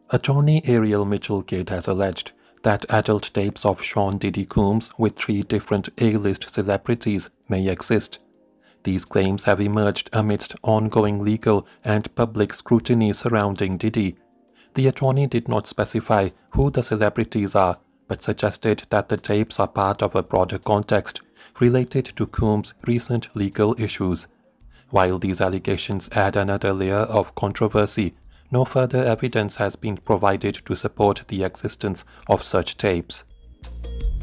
Attorney Ariel Mitchell-Kidd has alleged that adult tapes of Sean Diddy Combs with 3 different A-list celebrities may exist. These claims have emerged amidst ongoing legal and public scrutiny surrounding Diddy. The attorney did not specify who the celebrities are, but suggested that the tapes are part of a broader context related to Combs' recent legal issues. While these allegations add another layer of controversy, no further evidence has been provided to support the existence of such tapes.